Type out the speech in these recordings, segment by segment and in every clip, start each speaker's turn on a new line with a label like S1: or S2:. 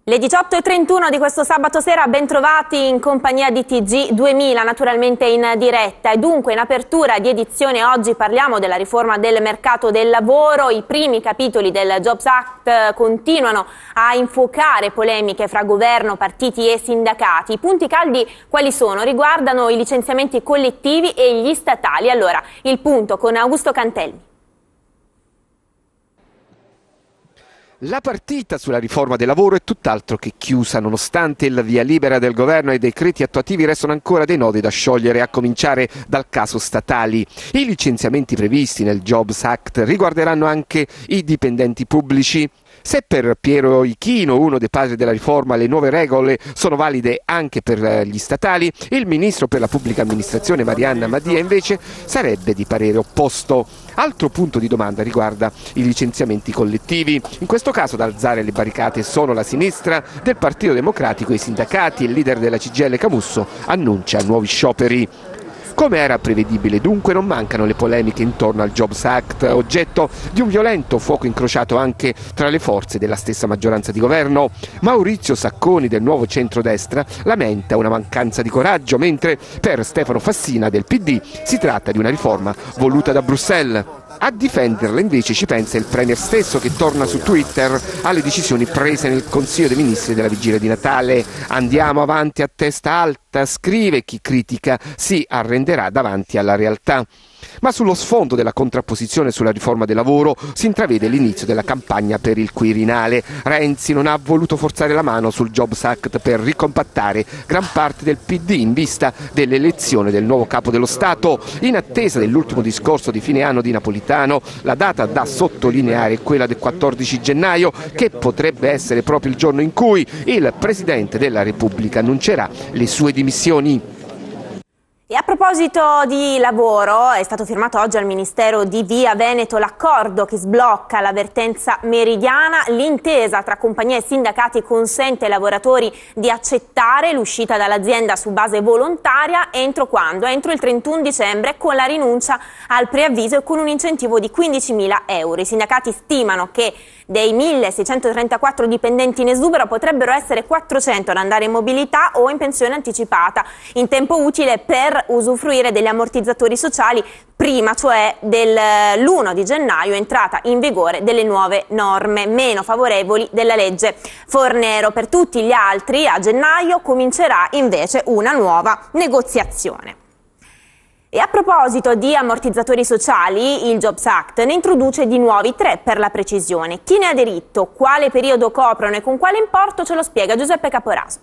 S1: Le 18:31 di questo sabato sera, ben trovati in compagnia di TG2000, naturalmente in diretta. E dunque in apertura di edizione oggi parliamo della riforma del mercato del lavoro. I primi capitoli del Jobs Act continuano a infuocare polemiche fra governo, partiti e sindacati. I punti caldi quali sono? Riguardano i licenziamenti collettivi e gli statali. Allora, il punto con Augusto Cantelli.
S2: La partita sulla riforma del lavoro è tutt'altro che chiusa, nonostante il via libera del governo e i decreti attuativi restano ancora dei nodi da sciogliere, a cominciare dal caso statali. I licenziamenti previsti nel Jobs Act riguarderanno anche i dipendenti pubblici. Se per Piero Ichino, uno dei padri della riforma, le nuove regole sono valide anche per gli statali, il ministro per la pubblica amministrazione Marianna Madia invece sarebbe di parere opposto. Altro punto di domanda riguarda i licenziamenti collettivi. In questo caso ad alzare le barricate sono la sinistra del Partito Democratico e i sindacati. Il leader della CGIL Camusso annuncia nuovi scioperi. Come era prevedibile dunque non mancano le polemiche intorno al Jobs Act, oggetto di un violento fuoco incrociato anche tra le forze della stessa maggioranza di governo. Maurizio Sacconi del Nuovo Centrodestra lamenta una mancanza di coraggio, mentre per Stefano Fassina del PD si tratta di una riforma voluta da Bruxelles. A difenderla invece ci pensa il Premier stesso, che torna su Twitter alle decisioni prese nel Consiglio dei Ministri della vigilia di Natale. Andiamo avanti a testa alta, scrive, chi critica si arrenderà davanti alla realtà. Ma sullo sfondo della contrapposizione sulla riforma del lavoro si intravede l'inizio della campagna per il Quirinale. Renzi non ha voluto forzare la mano sul Jobs Act per ricompattare gran parte del PD in vista dell'elezione del nuovo capo dello Stato. In attesa dell'ultimo discorso di fine anno di Napolitano, la data da sottolineare è quella del 14 gennaio, che potrebbe essere proprio il giorno in cui il Presidente della Repubblica annuncerà le sue dimissioni.
S1: E a proposito di lavoro, è stato firmato oggi al Ministero di Via Veneto l'accordo che sblocca la vertenza meridiana. L'intesa tra compagnie e sindacati consente ai lavoratori di accettare l'uscita dall'azienda su base volontaria entro quando? Entro il 31 dicembre, con la rinuncia al preavviso e con un incentivo di 15.000 euro. I sindacati stimano che dei 1.634 dipendenti in esubero potrebbero essere 400 ad andare in mobilità o in pensione anticipata in tempo utile per usufruire degli ammortizzatori sociali prima, cioè dell'1 di gennaio, entrata in vigore delle nuove norme meno favorevoli della legge Fornero. Per tutti gli altri a gennaio comincerà invece una nuova negoziazione. E a proposito di ammortizzatori sociali, il Jobs Act ne introduce di nuovi 3 per la precisione. Chi ne ha diritto, quale periodo coprono e con quale importo ce lo spiega Giuseppe Caporaso.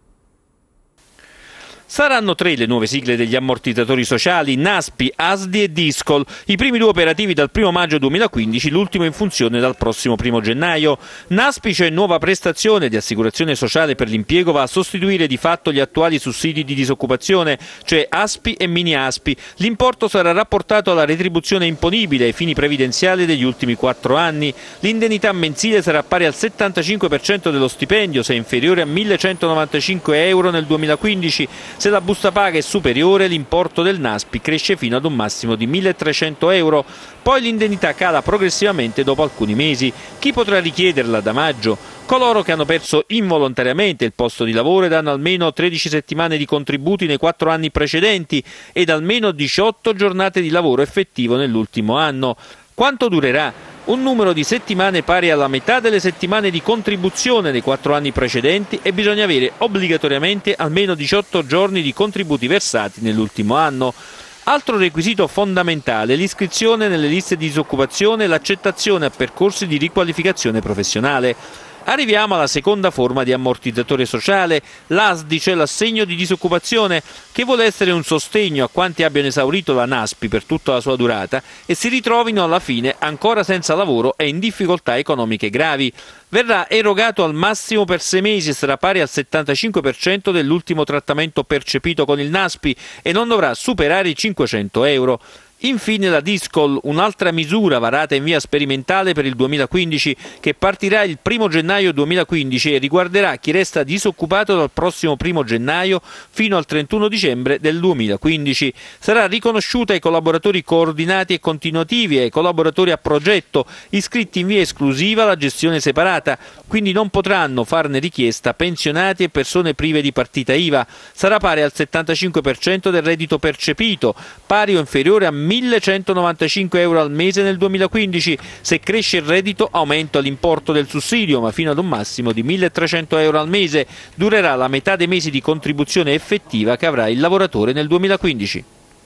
S3: Saranno 3 le nuove sigle degli ammortizzatori sociali, NASPI, ASDI e DISCOL, i primi 2 operativi dal 1 maggio 2015, l'ultimo in funzione dal prossimo 1 gennaio. NASPI, cioè nuova prestazione di assicurazione sociale per l'impiego, va a sostituire di fatto gli attuali sussidi di disoccupazione, cioè ASPI e mini ASPI. L'importo sarà rapportato alla retribuzione imponibile ai fini previdenziali degli ultimi 4 anni. L'indennità mensile sarà pari al 75% dello stipendio, se inferiore a 1.195 euro nel 2015. Se la busta paga è superiore, l'importo del NASPI cresce fino ad un massimo di 1.300 euro. Poi l'indennità cala progressivamente dopo alcuni mesi. Chi potrà richiederla da maggio? Coloro che hanno perso involontariamente il posto di lavoro ed hanno almeno 13 settimane di contributi nei 4 anni precedenti ed almeno 18 giornate di lavoro effettivo nell'ultimo anno. Quanto durerà? Un numero di settimane pari alla metà delle settimane di contribuzione dei 4 anni precedenti, e bisogna avere obbligatoriamente almeno 18 giorni di contributi versati nell'ultimo anno. Altro requisito fondamentale: l'iscrizione nelle liste di disoccupazione e l'accettazione a percorsi di riqualificazione professionale. Arriviamo alla seconda forma di ammortizzatore sociale, l'ASDI, cioè l'assegno di disoccupazione, che vuole essere un sostegno a quanti abbiano esaurito la NASPI per tutta la sua durata e si ritrovino alla fine ancora senza lavoro e in difficoltà economiche gravi. Verrà erogato al massimo per 6 mesi e sarà pari al 75% dell'ultimo trattamento percepito con il NASPI e non dovrà superare i 500 euro. Infine la Discol, un'altra misura varata in via sperimentale per il 2015 che partirà il 1 gennaio 2015 e riguarderà chi resta disoccupato dal prossimo 1 gennaio fino al 31 dicembre del 2015. Sarà riconosciuta ai collaboratori coordinati e continuativi e ai collaboratori a progetto iscritti in via esclusiva alla gestione separata, quindi non potranno farne richiesta pensionati e persone prive di partita IVA. Sarà pari al 75% del reddito percepito, pari o inferiore a 1.195 euro al mese nel 2015. Se cresce il reddito aumenta l'importo del sussidio, ma fino ad un massimo di 1.300 euro al mese. Durerà la metà dei mesi di contribuzione effettiva che avrà il lavoratore nel 2015.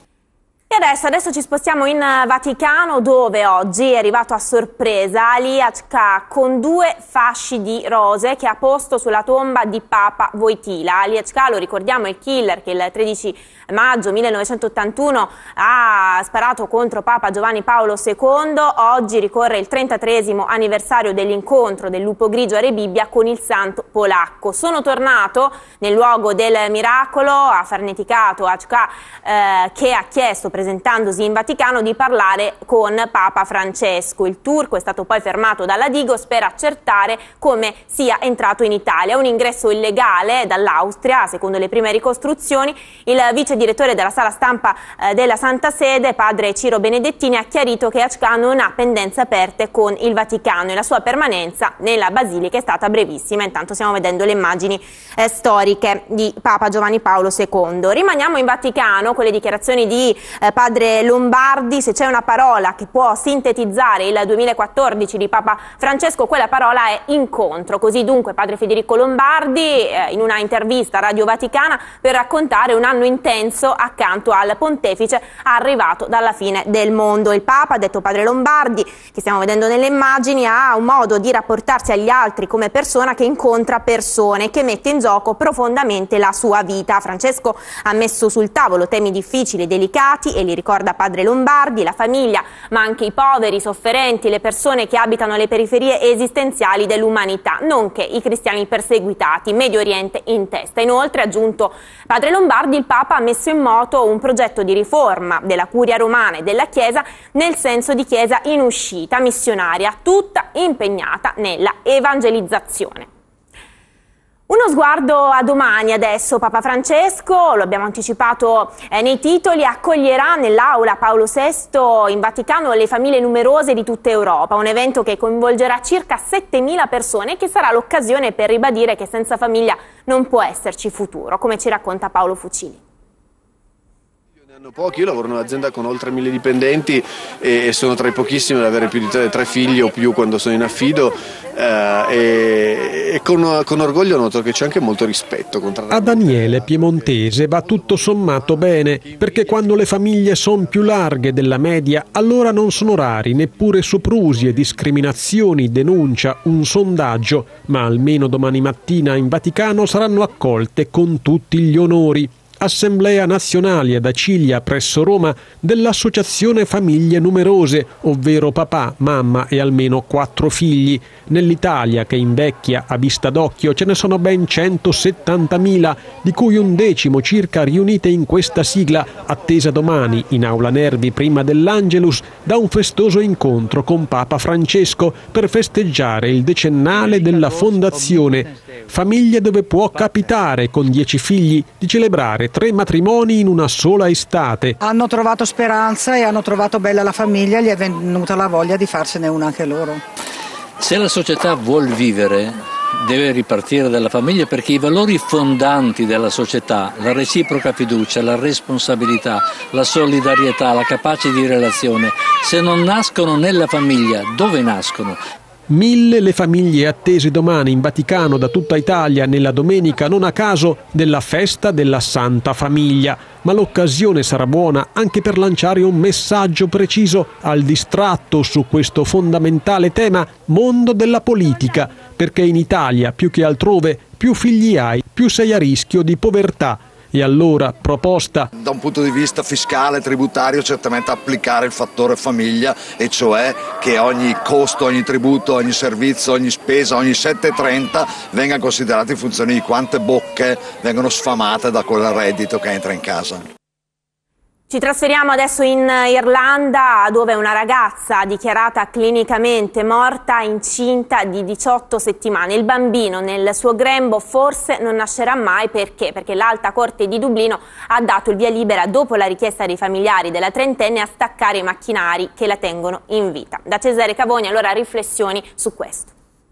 S1: E adesso ci spostiamo in Vaticano, dove oggi è arrivato a sorpresa Ali Achca con 2 fasci di rose che ha posto sulla tomba di Papa Wojtyla. Ali Achca, lo ricordiamo, è il killer che il 13 maggio 1981 ha sparato contro Papa Giovanni Paolo II. Oggi ricorre il 33esimo anniversario dell'incontro del lupo grigio a Re Bibbia con il santo polacco. Sono tornato nel luogo del miracolo, ha farneticato Achca che ha chiesto, presentandosi in Vaticano, di parlare con Papa Francesco. Il turco è stato poi fermato dalla Digos per accertare come sia entrato in Italia. Un ingresso illegale dall'Austria, secondo le prime ricostruzioni. Il vice direttore della sala stampa della Santa Sede, padre Ciro Benedettini, ha chiarito che Achca non ha pendenze aperte con il Vaticano e la sua permanenza nella Basilica è stata brevissima. Intanto stiamo vedendo le immagini storiche di Papa Giovanni Paolo II. Rimaniamo in Vaticano con le dichiarazioni di padre Lombardi. Se c'è una parola che può sintetizzare il 2014 di Papa Francesco, quella parola è incontro. Così dunque padre Federico Lombardi in una intervista a Radio Vaticana per raccontare un anno intenso accanto al pontefice arrivato dalla fine del mondo. Il Papa, ha detto padre Lombardi, che stiamo vedendo nelle immagini, ha un modo di rapportarsi agli altri come persona che incontra persone, che mette in gioco profondamente la sua vita. Francesco ha messo sul tavolo temi difficili e delicati e li ricorda padre Lombardi: la famiglia, ma anche i poveri, i sofferenti, le persone che abitano le periferie esistenziali dell'umanità, nonché i cristiani perseguitati, Medio Oriente in testa. Inoltre, ha aggiunto padre Lombardi, il Papa ha messo in moto un progetto di riforma della curia romana e della Chiesa nel senso di Chiesa in uscita, missionaria, tutta impegnata nella evangelizzazione. Uno sguardo a domani adesso. Papa Francesco, lo abbiamo anticipato nei titoli, accoglierà nell'aula Paolo VI in Vaticano le famiglie numerose di tutta Europa, un evento che coinvolgerà circa 7.000 persone e che sarà l'occasione per ribadire che senza famiglia non può esserci futuro, come ci racconta Paolo Fucili.
S4: Pochi, io lavoro in un'azienda con oltre 1.000 dipendenti e sono tra i pochissimi ad avere più di 3 figli o più quando sono in affido e con orgoglio noto che c'è anche molto rispetto.
S5: A Daniele, piemontese, va tutto sommato bene, perché quando le famiglie sono più larghe della media, allora non sono rari neppure soprusi e discriminazioni, denuncia, un sondaggio, ma almeno domani mattina in Vaticano saranno accolte con tutti gli onori. Assemblea nazionale ad Acilia presso Roma dell'Associazione Famiglie Numerose, ovvero papà, mamma e almeno 4 figli. Nell'Italia, che invecchia a vista d'occhio, ce ne sono ben 170.000, di cui 1/10 circa riunite in questa sigla, attesa domani in Aula Nervi prima dell'Angelus da un festoso incontro con Papa Francesco per festeggiare il decennale della fondazione. Famiglie dove può capitare, con 10 figli, di celebrare 3 matrimoni in una sola estate.
S6: Hanno trovato speranza e hanno trovato bella la famiglia, gli è venuta la voglia di farsene una anche loro.
S7: Se la società vuol vivere, deve ripartire dalla famiglia, perché i valori fondanti della società, la reciproca fiducia, la responsabilità, la solidarietà, la capacità di relazione, se non nascono nella famiglia, dove nascono?
S5: 1.000 le famiglie attese domani in Vaticano da tutta Italia nella domenica, non a caso, della festa della Santa Famiglia. Ma l'occasione sarà buona anche per lanciare un messaggio preciso al distratto su questo fondamentale tema, mondo della politica, perché in Italia, più che altrove, più figli hai, più sei a rischio di povertà. E allora, proposta.
S8: Da un punto di vista fiscale, tributario, certamente applicare il fattore famiglia, e cioè che ogni costo, ogni tributo, ogni servizio, ogni spesa, ogni 7,30 venga considerato in funzione di quante bocche vengono sfamate da quel reddito che entra in casa.
S1: Ci trasferiamo adesso in Irlanda, dove una ragazza dichiarata clinicamente morta incinta di 18 settimane. Il bambino nel suo grembo forse non nascerà mai. Perché? Perché l'Alta Corte di Dublino ha dato il via libera, dopo la richiesta dei familiari della trentenne, a staccare i macchinari che la tengono in vita. Da Cesare Cavoni, allora, riflessioni su questo.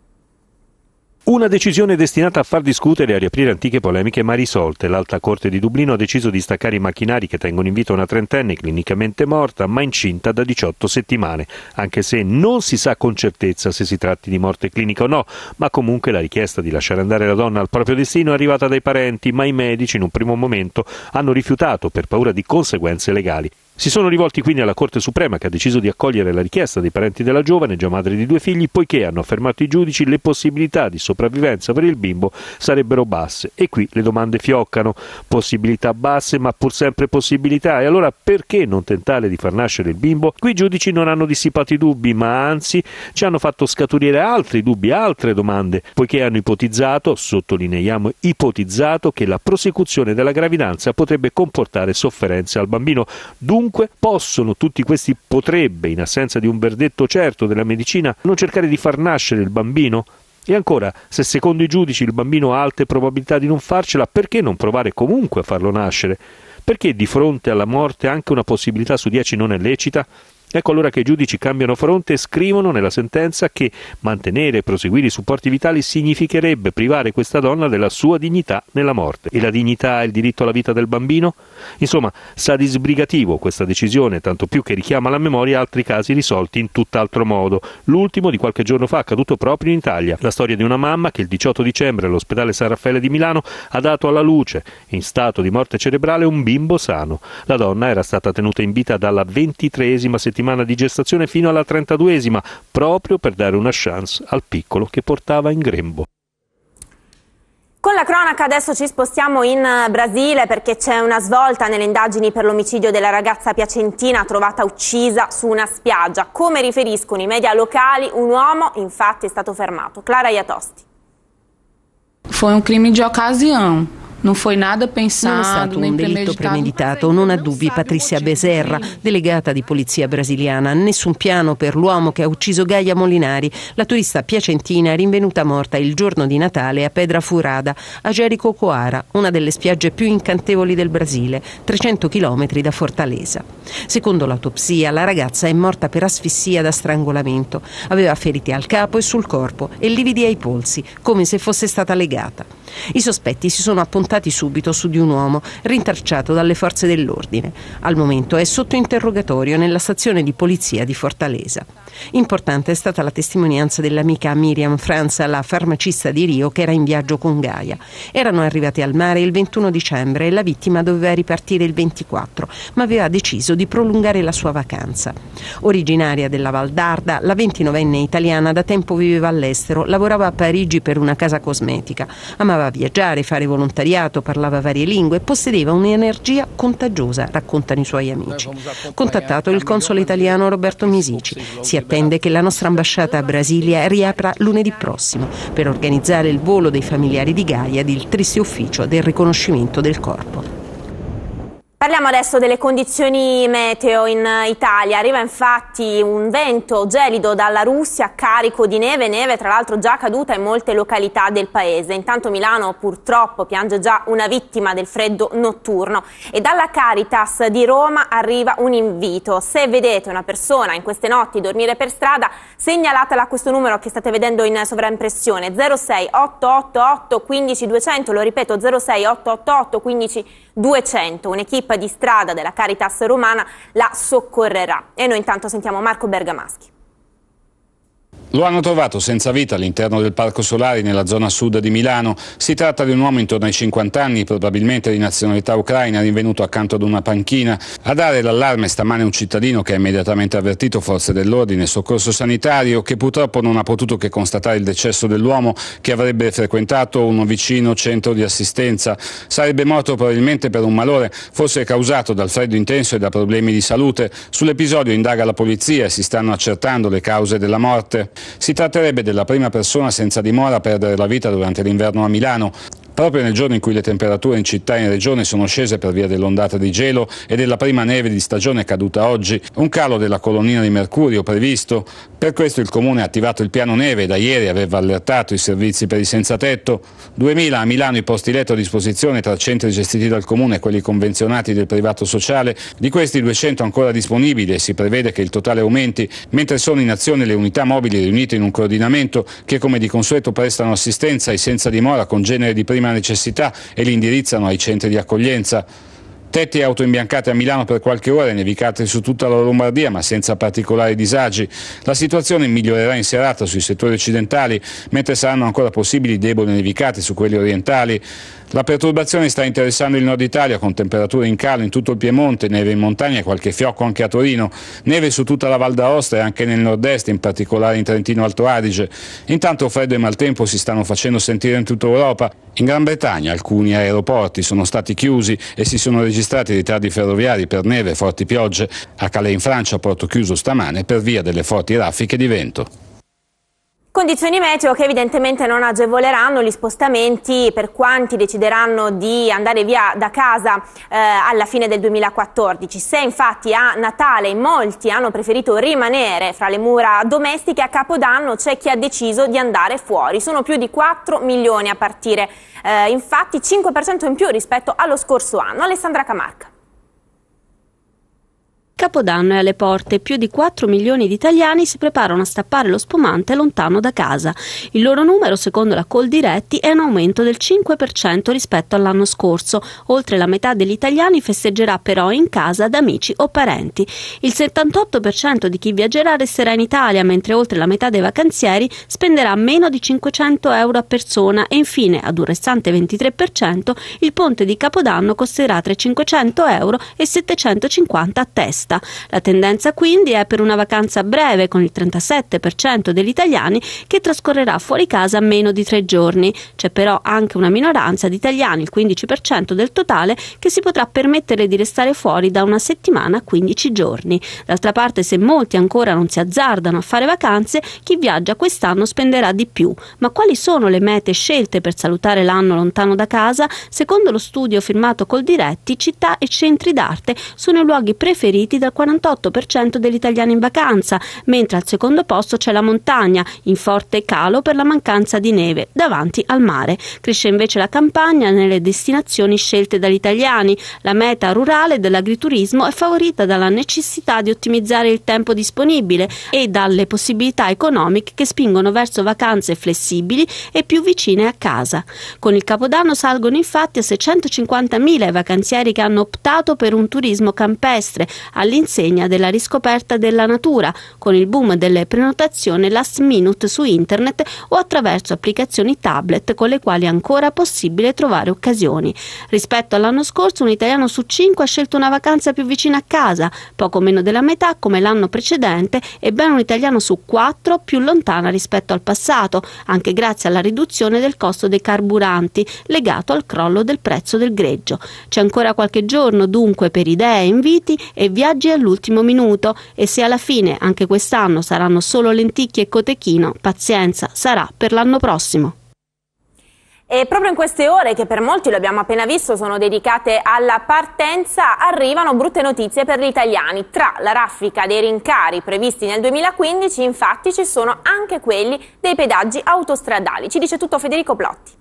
S9: Una decisione destinata a far discutere e a riaprire antiche polemiche mai risolte. L'Alta Corte di Dublino ha deciso di staccare i macchinari che tengono in vita una trentenne clinicamente morta ma incinta da 18 settimane, anche se non si sa con certezza se si tratti di morte clinica o no, ma comunque la richiesta di lasciare andare la donna al proprio destino è arrivata dai parenti, ma i medici in un primo momento hanno rifiutato per paura di conseguenze legali. Si sono rivolti quindi alla Corte Suprema, che ha deciso di accogliere la richiesta dei parenti della giovane, già madre di 2 figli, poiché, hanno affermato i giudici, le possibilità di sopravvivenza per il bimbo sarebbero basse. E qui le domande fioccano: possibilità basse ma pur sempre possibilità, e allora perché non tentare di far nascere il bimbo? Qui i giudici non hanno dissipato i dubbi, ma anzi ci hanno fatto scaturire altri dubbi, altre domande, poiché hanno ipotizzato, sottolineiamo ipotizzato, che la prosecuzione della gravidanza potrebbe comportare sofferenze al bambino. Dunque possono tutti questi potrebbe, in assenza di un verdetto certo della medicina, non cercare di far nascere il bambino? E ancora, se secondo i giudici il bambino ha alte probabilità di non farcela, perché non provare comunque a farlo nascere? Perché di fronte alla morte anche una possibilità su 10 non è lecita? Ecco allora che i giudici cambiano fronte e scrivono nella sentenza che mantenere e proseguire i supporti vitali significherebbe privare questa donna della sua dignità nella morte. E la dignità e il diritto alla vita del bambino? Insomma, sa di sbrigativo questa decisione, tanto più che richiama alla memoria altri casi risolti in tutt'altro modo. L'ultimo di qualche giorno fa, accaduto proprio in Italia. La storia di una mamma che il 18 dicembre all'ospedale San Raffaele di Milano ha dato alla luce, in stato di morte cerebrale, un bimbo sano. La donna era stata tenuta in vita dalla 23esima settimana di gestazione fino alla 32esima, proprio per dare una chance al piccolo che portava in grembo.
S1: Con la cronaca adesso ci spostiamo in Brasile, perché c'è una svolta nelle indagini per l'omicidio della ragazza piacentina trovata uccisa su una spiaggia. Come riferiscono i media locali, un uomo infatti è stato fermato. Clara Iatosti.
S10: Foi un crime di occasione. Non foi nada pensato,
S11: non è stato un delitto premeditato, non ha dubbi Patrizia Becerra, delegata di polizia brasiliana. Nessun piano per l'uomo che ha ucciso Gaia Molinari, la turista piacentina rinvenuta morta il giorno di Natale a Pedra Furada, a Jericoacoara, una delle spiagge più incantevoli del Brasile, 300 chilometri da Fortaleza. Secondo l'autopsia, la ragazza è morta per asfissia da strangolamento. Aveva ferite al capo e sul corpo e lividi ai polsi, come se fosse stata legata. I sospetti si sono appuntati subito su di un uomo rintracciato dalle forze dell'ordine. Al momento è sotto interrogatorio nella stazione di polizia di Fortaleza. Importante è stata la testimonianza dell'amica Miriam Franza, la farmacista di Rio che era in viaggio con Gaia. Erano arrivati al mare il 21 dicembre e la vittima doveva ripartire il 24, ma aveva deciso di prolungare la sua vacanza. Originaria della Val d'Arda, la 29enne italiana da tempo viveva all'estero, lavorava a Parigi per una casa cosmetica. Amava viaggiare, fare volontariato, parlava varie lingue e possedeva un'energia contagiosa, raccontano i suoi amici. Contattato il console italiano Roberto Misici, si attende che la nostra ambasciata a Brasilia riapra lunedì prossimo per organizzare il volo dei familiari di Gaia ed il triste ufficio del riconoscimento del corpo.
S1: Parliamo adesso delle condizioni meteo in Italia. Arriva infatti un vento gelido dalla Russia carico di neve tra l'altro già caduta in molte località del paese. Intanto Milano purtroppo piange già una vittima del freddo notturno e dalla Caritas di Roma arriva un invito. Se vedete una persona in queste notti dormire per strada, segnalatela a questo numero che state vedendo in sovraimpressione, 06 888 15 200, lo ripeto 06 888 15 200. Un'equipe di strada della Caritas romana la soccorrerà. E noi intanto sentiamo Marco Bergamaschi.
S12: Lo hanno trovato senza vita all'interno del Parco Solari nella zona sud di Milano. Si tratta di un uomo intorno ai 50 anni, probabilmente di nazionalità ucraina, rinvenuto accanto ad una panchina. A dare l'allarme stamane un cittadino che ha immediatamente avvertito forze dell'ordine e soccorso sanitario, che purtroppo non ha potuto che constatare il decesso dell'uomo che avrebbe frequentato un vicino centro di assistenza. Sarebbe morto probabilmente per un malore, forse causato dal freddo intenso e da problemi di salute. Sull'episodio indaga la polizia e si stanno accertando le cause della morte. Si tratterebbe della prima persona senza dimora a perdere la vita durante l'inverno a Milano. Proprio nel giorno in cui le temperature in città e in regione sono scese per via dell'ondata di gelo e della prima neve di stagione caduta oggi, un calo della colonnina di mercurio previsto. Per questo il Comune ha attivato il piano neve e da ieri aveva allertato i servizi per i senza tetto. 2000 a Milano i posti letto a disposizione tra centri gestiti dal Comune e quelli convenzionati del privato sociale. Di questi 200 ancora disponibili e si prevede che il totale aumenti, mentre sono in azione le unità mobili riunite in un coordinamento che come di consueto prestano assistenza ai senza dimora con genere di prima necessità e li indirizzano ai centri di accoglienza. Tetti e auto imbiancate a Milano per qualche ora e nevicate su tutta la Lombardia, ma senza particolari disagi. La situazione migliorerà in serata sui settori occidentali, mentre saranno ancora possibili deboli nevicate su quelli orientali. La perturbazione sta interessando il nord Italia con temperature in calo in tutto il Piemonte, neve in montagna e qualche fiocco anche a Torino, neve su tutta la Val d'Aosta e anche nel nord-est, in particolare in Trentino Alto Adige. Intanto freddo e maltempo si stanno facendo sentire in tutta Europa. In Gran Bretagna alcuni aeroporti sono stati chiusi e si sono registrati ritardi ferroviari per neve e forti piogge. A Calais in Francia porto chiuso stamane per via delle forti raffiche di vento.
S1: Condizioni meteo che evidentemente non agevoleranno gli spostamenti per quanti decideranno di andare via da casa alla fine del 2014. Se infatti a Natale in molti hanno preferito rimanere fra le mura domestiche, a Capodanno c'è chi ha deciso di andare fuori. Sono più di 4 milioni a partire, infatti 5% in più rispetto allo scorso anno. Alessandra Camarca.
S13: Capodanno è alle porte, più di 4 milioni di italiani si preparano a stappare lo spumante lontano da casa. Il loro numero, secondo la Coldiretti, è un aumento del 5% rispetto all'anno scorso. Oltre la metà degli italiani festeggerà però in casa da amici o parenti. Il 78% di chi viaggerà resterà in Italia, mentre oltre la metà dei vacanzieri spenderà meno di 500 euro a persona e infine, ad un restante 23%, il ponte di Capodanno costerà tra 500 euro e 750 a testa. La tendenza quindi è per una vacanza breve, con il 37% degli italiani che trascorrerà fuori casa meno di 3 giorni. C'è però anche una minoranza di italiani, il 15% del totale, che si potrà permettere di restare fuori da una settimana a 15 giorni. D'altra parte, se molti ancora non si azzardano a fare vacanze, chi viaggia quest'anno spenderà di più. Ma quali sono le mete scelte per salutare l'anno lontano da casa? Secondo lo studio firmato Coldiretti, città e centri d'arte sono i luoghi preferiti dal 48% degli italiani in vacanza, mentre al secondo posto c'è la montagna, in forte calo per la mancanza di neve, davanti al mare. Cresce invece la campagna nelle destinazioni scelte dagli italiani. La meta rurale dell'agriturismo è favorita dalla necessità di ottimizzare il tempo disponibile e dalle possibilità economiche che spingono verso vacanze flessibili e più vicine a casa. Con il Capodanno salgono infatti a 650.000 i vacanzieri che hanno optato per un turismo campestre, all'insegna della riscoperta della natura, con il boom delle prenotazioni last minute su internet o attraverso applicazioni tablet con le quali è ancora possibile trovare occasioni. Rispetto all'anno scorso, un italiano su 5 ha scelto una vacanza più vicina a casa, poco meno della metà come l'anno precedente, e ben un italiano su 4 più lontana rispetto al passato, anche grazie alla riduzione del costo dei carburanti legato al crollo del prezzo del greggio. C'è ancora qualche giorno dunque per idee, inviti e viaggi all'ultimo minuto, e se alla fine anche quest'anno saranno solo lenticchie e cotechino, pazienza, sarà per l'anno prossimo.
S1: E proprio in queste ore, che per molti, lo abbiamo appena visto, sono dedicate alla partenza, arrivano brutte notizie per gli italiani. Tra la raffica dei rincari previsti nel 2015, infatti, ci sono anche quelli dei pedaggi autostradali. Ci dice tutto Federico Plotti.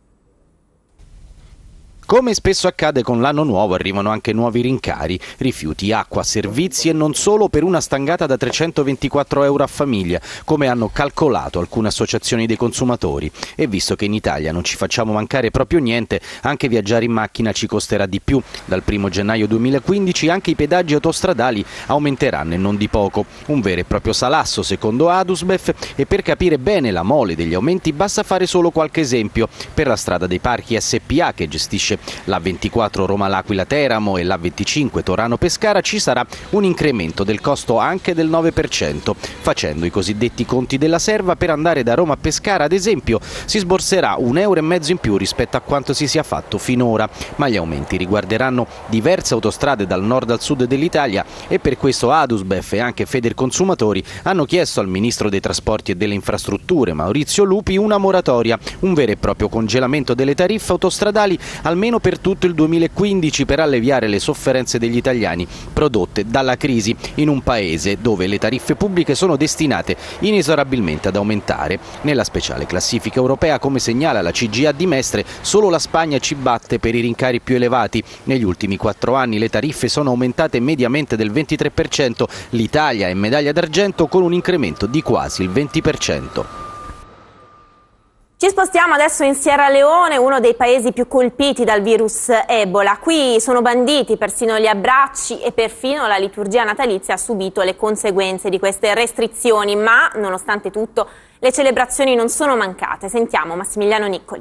S14: Come spesso accade con l'anno nuovo, arrivano anche nuovi rincari, rifiuti, acqua, servizi e non solo, per una stangata da 324 euro a famiglia, come hanno calcolato alcune associazioni dei consumatori. E visto che in Italia non ci facciamo mancare proprio niente, anche viaggiare in macchina ci costerà di più. Dal 1 gennaio 2015 anche i pedaggi autostradali aumenteranno, e non di poco. Un vero e proprio salasso, secondo Adusbef, e per capire bene la mole degli aumenti basta fare solo qualche esempio. Per la strada dei parchi SPA, che gestisce strade. L'A24 Roma-L'Aquila-Teramo e l'A25 Torano-Pescara ci sarà un incremento del costo anche del 9%. Facendo i cosiddetti conti della serva, per andare da Roma a Pescara, ad esempio, si sborserà €1,5 in più rispetto a quanto si sia fatto finora, ma gli aumenti riguarderanno diverse autostrade dal nord al sud dell'Italia e per questo Adusbef e anche Federconsumatori hanno chiesto al Ministro dei Trasporti e delle Infrastrutture, Maurizio Lupi, una moratoria, un vero e proprio congelamento delle tariffe autostradali almeno per tutto il 2015 per alleviare le sofferenze degli italiani prodotte dalla crisi in un paese dove le tariffe pubbliche sono destinate inesorabilmente ad aumentare. Nella speciale classifica europea, come segnala la CGIA di Mestre, solo la Spagna ci batte per i rincari più elevati. Negli ultimi 4 anni le tariffe sono aumentate mediamente del 23%, l'Italia è medaglia d'argento con un incremento di quasi il 20%.
S1: Ci spostiamo adesso in Sierra Leone, uno dei paesi più colpiti dal virus Ebola. Qui sono banditi persino gli abbracci e perfino la liturgia natalizia ha subito le conseguenze di queste restrizioni, ma nonostante tutto le celebrazioni non sono mancate. Sentiamo Massimiliano Niccoli.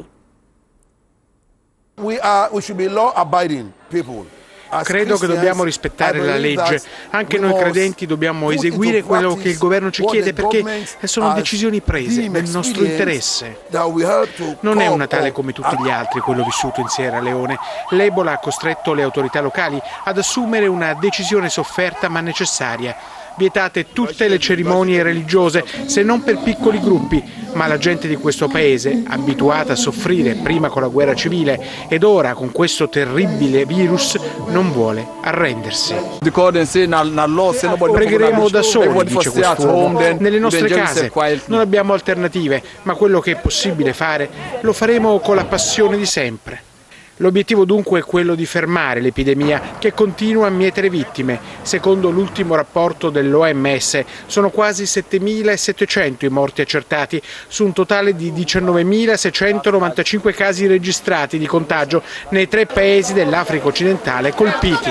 S15: We should be law-abiding people.
S16: Credo che dobbiamo rispettare la legge, anche noi credenti dobbiamo eseguire quello che il governo ci chiede perché sono decisioni prese nel nostro interesse. Non è un Natale come tutti gli altri quello vissuto in Sierra Leone. L'Ebola ha costretto le autorità locali ad assumere una decisione sofferta ma necessaria. Vietate tutte le cerimonie religiose, se non per piccoli gruppi, ma la gente di questo paese, abituata a soffrire prima con la guerra civile ed ora con questo terribile virus, non vuole arrendersi. Pregheremo da soli, dice quest'uomo, nelle nostre case. Non abbiamo alternative, ma quello che è possibile fare lo faremo con la passione di sempre. L'obiettivo dunque è quello di fermare l'epidemia che continua a mietere vittime. Secondo l'ultimo rapporto dell'OMS sono quasi 7.700 i morti accertati su un totale di 19.695 casi registrati di contagio nei 3 paesi dell'Africa occidentale colpiti.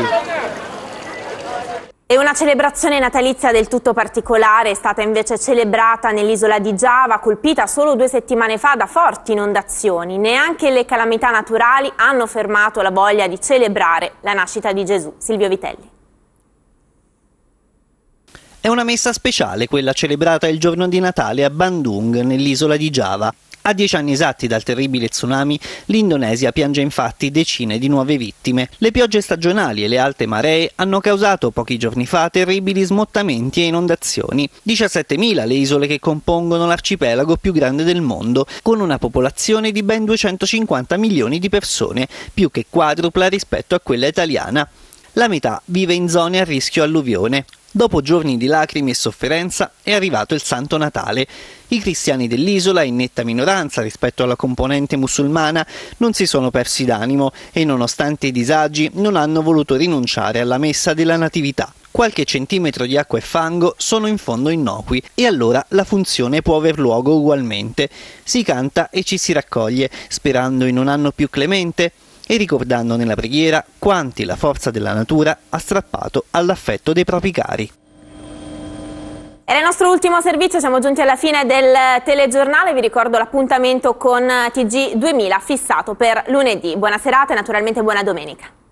S1: E una celebrazione natalizia del tutto particolare è stata invece celebrata nell'isola di Giava, colpita solo 2 settimane fa da forti inondazioni. Neanche le calamità naturali hanno fermato la voglia di celebrare la nascita di Gesù. Silvio Vitelli.
S17: È una messa speciale quella celebrata il giorno di Natale a Bandung, nell'isola di Giava. A 10 anni esatti dal terribile tsunami, l'Indonesia piange infatti decine di nuove vittime. Le piogge stagionali e le alte maree hanno causato pochi giorni fa terribili smottamenti e inondazioni. 17.000 le isole che compongono l'arcipelago più grande del mondo, con una popolazione di ben 250 milioni di persone, più che quadrupla rispetto a quella italiana. La metà vive in zone a rischio alluvione. Dopo giorni di lacrime e sofferenza è arrivato il Santo Natale. I cristiani dell'isola, in netta minoranza rispetto alla componente musulmana, non si sono persi d'animo e nonostante i disagi non hanno voluto rinunciare alla messa della Natività. Qualche centimetro di acqua e fango sono in fondo innocui e allora la funzione può aver luogo ugualmente. Si canta e ci si raccoglie, sperando in un anno più clemente e ricordando nella preghiera quanti la forza della natura ha strappato all'affetto dei propri cari.
S1: Era il nostro ultimo servizio, siamo giunti alla fine del telegiornale, vi ricordo l'appuntamento con TG 2000 fissato per lunedì. Buona serata e naturalmente buona domenica.